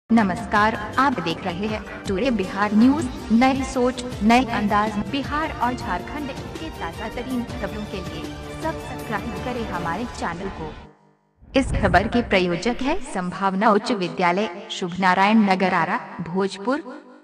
नमस्कार, आप देख रहे हैं टुडे बिहार न्यूज। नई सोच नए अंदाज, बिहार और झारखंड के ताजा तरीन खबरों के लिए सब्सक्राइब करें हमारे चैनल को। इस खबर के प्रायोजक है संभावना उच्च विद्यालय, शुभ नारायण नगर, आरा, भोजपुर।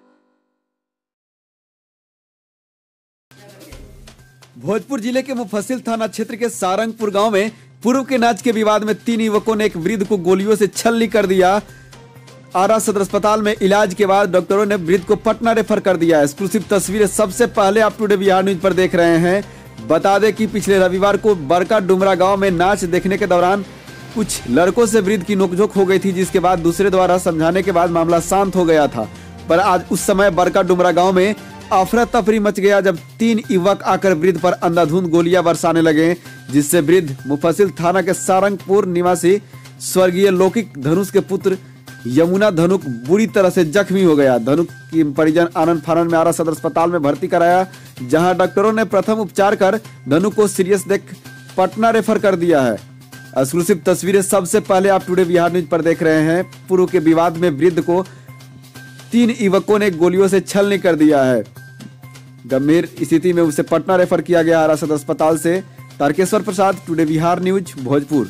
भोजपुर जिले के मुफस्सिल थाना क्षेत्र के सारंगपुर गांव में पूर्व के नाच के विवाद में 3 युवकों ने एक वृद्ध को गोलियों से छलनी कर दिया। आरा सदर अस्पताल में इलाज के बाद डॉक्टरों ने वृद्ध को पटना रेफर कर दिया। एक्सक्लूसिव तस्वीरें सबसे पहले आप टुडे बिहार न्यूज पर देख रहे हैं। बता दें कि पिछले रविवार को बरका डुमरा गांव में नाच देखने के दौरान कुछ लड़कों से वृद्ध की नोकझोंक हो गई थी, जिसके बाद दूसरे द्वारा समझाने के बाद मामला शांत हो गया था। पर आज उस समय बरका डुमरा गाँव में अफरा तफरी मच गया जब 3 युवक आकर वृद्ध पर अंधाधुंध गोलियां बरसाने लगे, जिससे वृद्ध मुफस्सिल थाना के सारंगपुर निवासी स्वर्गीय लौकिक धनुष के पुत्र यमुना धनुक बुरी तरह से जख्मी हो गया। धनुक की परिजन आनंद फानन में आरा सदर अस्पताल में भर्ती कराया, जहां डॉक्टरों ने प्रथम उपचार कर धनुक को सीरियस देख पटना रेफर कर दिया है। एक्सक्लूसिव तस्वीरें सबसे पहले आप टुडे बिहार न्यूज पर देख रहे हैं। पूर्व के विवाद में वृद्ध को 3 युवकों ने गोलियों से छलनी कर दिया है। गंभीर स्थिति में उसे पटना रेफर किया गया आरा सदर अस्पताल से। Tarkeshwar Prasad, today Bihar news, Bhojpur.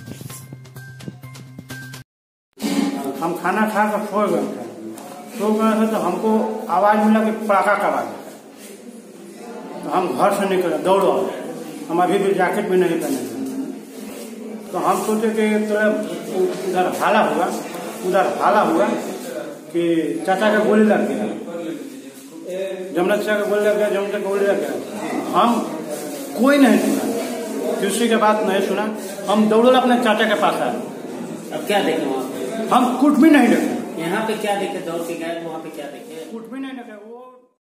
हम खाना खा कर सो गए थे तो हमको आवाज मिला कि पटाखा का आवाज। तो हम घर से निकले दौड़ो। हम अभी भी जैकेट भी नहीं पहने थे। तो हम सोचे कि उधर हाला हुआ कि चाचा का गोली लग गया, जमुना चाचा का गोली लग गया, जमुना का गोली लग गया। हम कोई नहीं सुना, किसी के बात नहीं सुना। हम दौड़े अपने चाचा के पास आए। अब क्या देखे वहाँ पे? हम कुछ भी नहीं देखे। यहाँ पे क्या देखे? दौड़ के गए वहाँ पे क्या देखे? कुछ भी नहीं देखे। वो